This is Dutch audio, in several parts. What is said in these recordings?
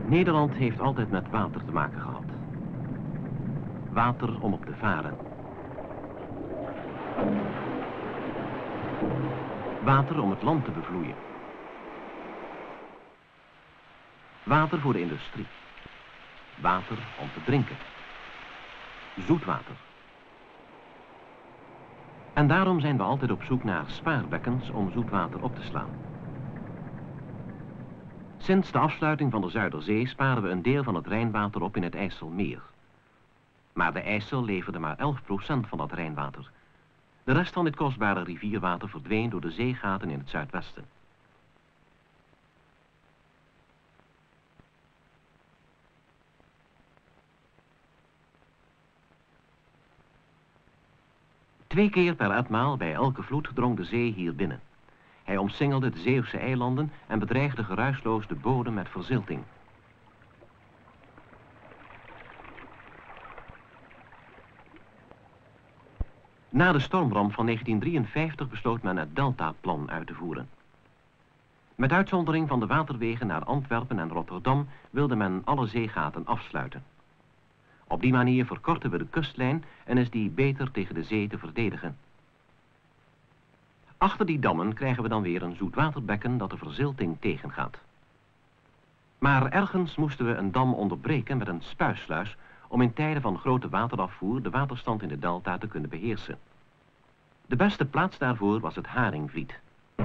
Nederland heeft altijd met water te maken gehad. Water om op te varen. Water om het land te bevloeien. Water voor de industrie. Water om te drinken. Zoetwater. En daarom zijn we altijd op zoek naar spaarbekkens om zoetwater op te slaan. Sinds de afsluiting van de Zuiderzee sparen we een deel van het Rijnwater op in het IJsselmeer. Maar de IJssel leverde maar 11% van dat Rijnwater. De rest van dit kostbare rivierwater verdween door de zeegaten in het zuidwesten. Twee keer per etmaal bij elke vloed drong de zee hier binnen. Hij omsingelde de Zeeuwse eilanden en bedreigde geruisloos de bodem met verzilting. Na de stormramp van 1953 besloot men het Deltaplan uit te voeren. Met uitzondering van de waterwegen naar Antwerpen en Rotterdam wilde men alle zeegaten afsluiten. Op die manier verkorten we de kustlijn en is die beter tegen de zee te verdedigen. Achter die dammen krijgen we dan weer een zoetwaterbekken dat de verzilting tegengaat. Maar ergens moesten we een dam onderbreken met een spuissluis om in tijden van grote waterafvoer de waterstand in de delta te kunnen beheersen. De beste plaats daarvoor was het Haringvliet.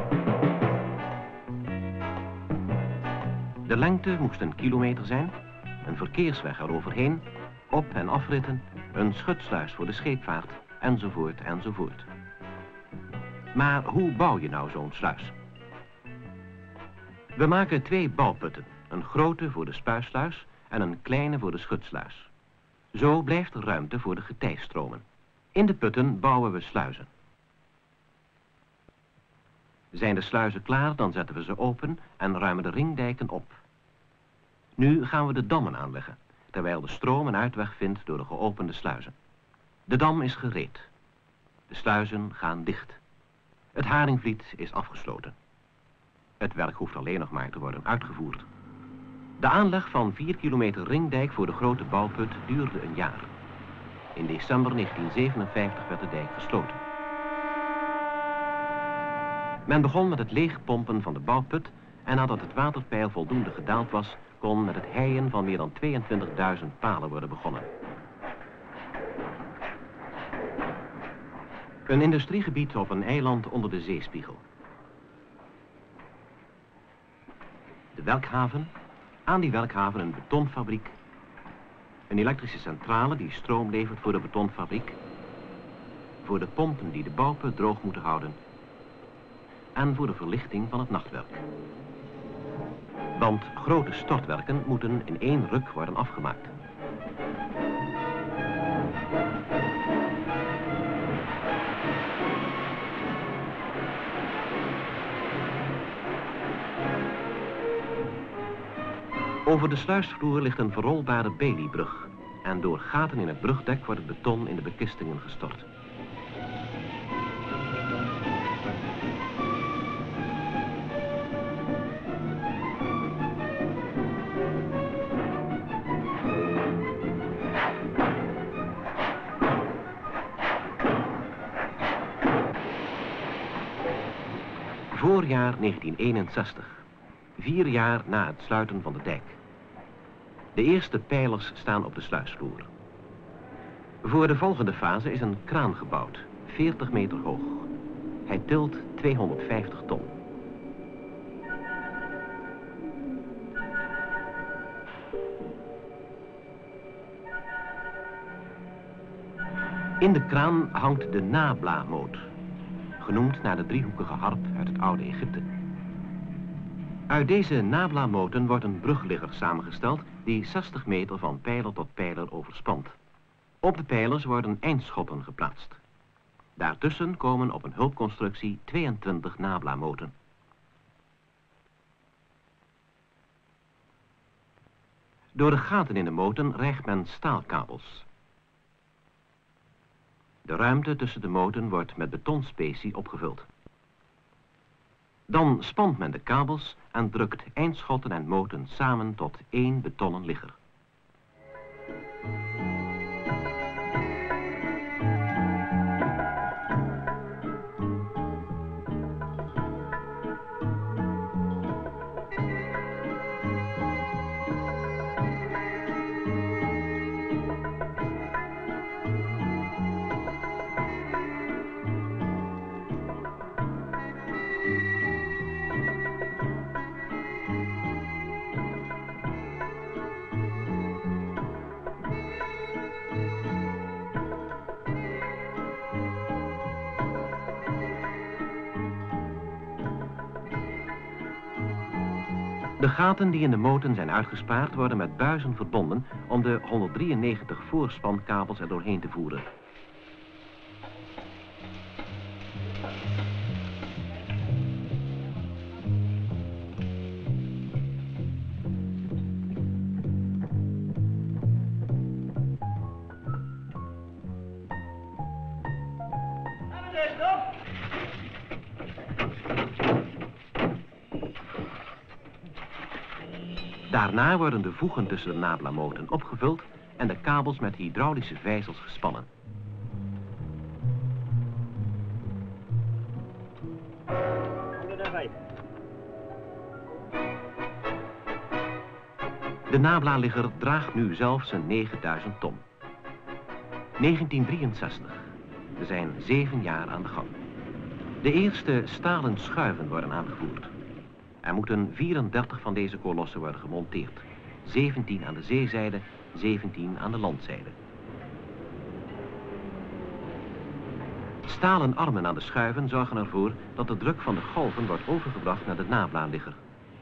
De lengte moest 1 kilometer zijn, een verkeersweg eroverheen, op- en afritten, een schutsluis voor de scheepvaart, enzovoort, enzovoort. Maar hoe bouw je nou zo'n sluis? We maken 2 bouwputten, een grote voor de spuissluis en een kleine voor de schutsluis. Zo blijft er ruimte voor de getijstromen. In de putten bouwen we sluizen. Zijn de sluizen klaar, dan zetten we ze open en ruimen de ringdijken op. Nu gaan we de dammen aanleggen, terwijl de stroom een uitweg vindt door de geopende sluizen. De dam is gereed. De sluizen gaan dicht. Het Haringvliet is afgesloten. Het werk hoeft alleen nog maar te worden uitgevoerd. De aanleg van 4 kilometer ringdijk voor de grote bouwput duurde een jaar. In december 1957 werd de dijk gesloten. Men begon met het leegpompen van de bouwput en nadat het waterpeil voldoende gedaald was, kon met het heien van meer dan 22.000 palen worden begonnen. Een industriegebied op een eiland onder de zeespiegel. De werkhaven, aan die werkhaven een betonfabriek, een elektrische centrale die stroom levert voor de betonfabriek, voor de pompen die de bouwput droog moeten houden en voor de verlichting van het nachtwerk. Want grote stortwerken moeten in 1 ruk worden afgemaakt. Over de sluisvloer ligt een verrolbare Baileybrug en door gaten in het brugdek wordt het beton in de bekistingen gestort. Voorjaar 1961, 4 jaar na het sluiten van de dijk. De eerste pijlers staan op de sluisvloer. Voor de volgende fase is een kraan gebouwd, 40 meter hoog. Hij tilt 250 ton. In de kraan hangt de Nabla-moot, genoemd naar de driehoekige harp uit het oude Egypte. Uit deze Nabla-moten wordt een brugligger samengesteld die 60 meter van pijler tot pijler overspant. Op de pijlers worden eindschotten geplaatst. Daartussen komen op een hulpconstructie 22 Nabla-moten. Door de gaten in de moten rijgt men staalkabels. De ruimte tussen de moten wordt met betonspecie opgevuld. Dan spant men de kabels en drukt eindschotten en moten samen tot één betonnen ligger. De gaten die in de moten zijn uitgespaard worden met buizen verbonden om de 193 voorspankabels er doorheen te voeren. Daarna worden de voegen tussen de Nabla-moten opgevuld en de kabels met hydraulische vijzels gespannen. De Nabla-ligger draagt nu zelfs een 9000 ton. 1963. We zijn 7 jaar aan de gang. De eerste stalen schuiven worden aangevoerd. Er moeten 34 van deze kolossen worden gemonteerd. 17 aan de zeezijde, 17 aan de landzijde. Stalen armen aan de schuiven zorgen ervoor dat de druk van de golven wordt overgebracht naar de Nabla-ligger.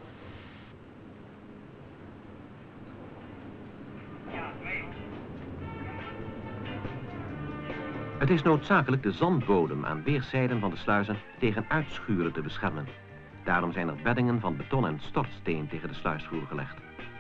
Het is noodzakelijk de zandbodem aan weerszijden van de sluizen tegen uitschuren te beschermen. Daarom zijn er beddingen van beton en stortsteen tegen de sluisvloer gelegd.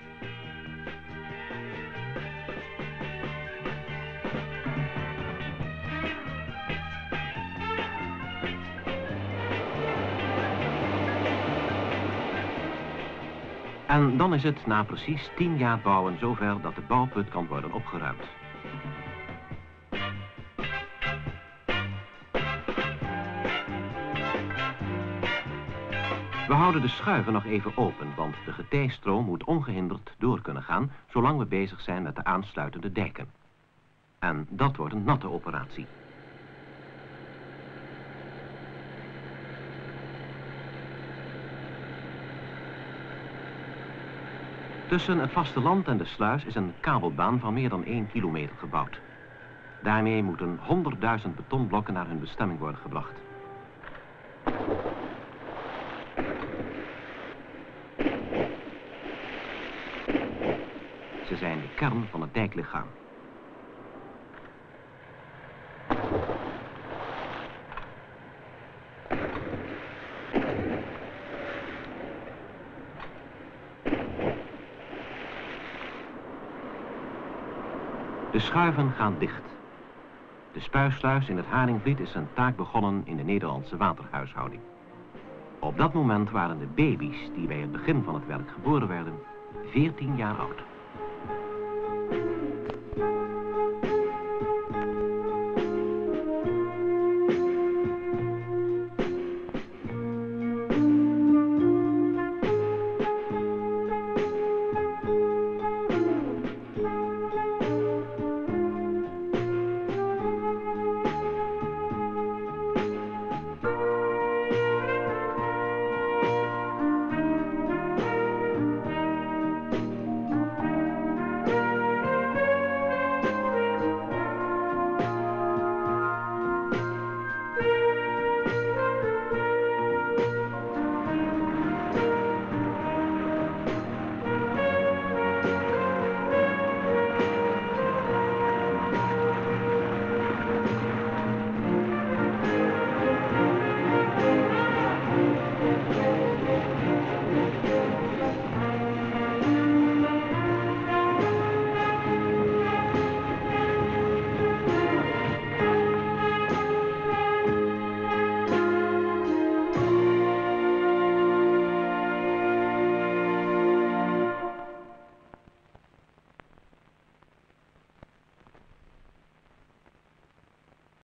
En dan is het na precies 10 jaar bouwen zover dat de bouwput kan worden opgeruimd. We houden de schuiven nog even open, want de getijstroom moet ongehinderd door kunnen gaan, zolang we bezig zijn met de aansluitende dijken. En dat wordt een natte operatie. Tussen het vasteland en de sluis is een kabelbaan van meer dan 1 kilometer gebouwd. Daarmee moeten 100.000 betonblokken naar hun bestemming worden gebracht. Ze zijn de kern van het dijklichaam. De schuiven gaan dicht. De spuisluis in het Haringvliet is zijn taak begonnen in de Nederlandse waterhuishouding. Op dat moment waren de baby's die bij het begin van het werk geboren werden 14 jaar oud.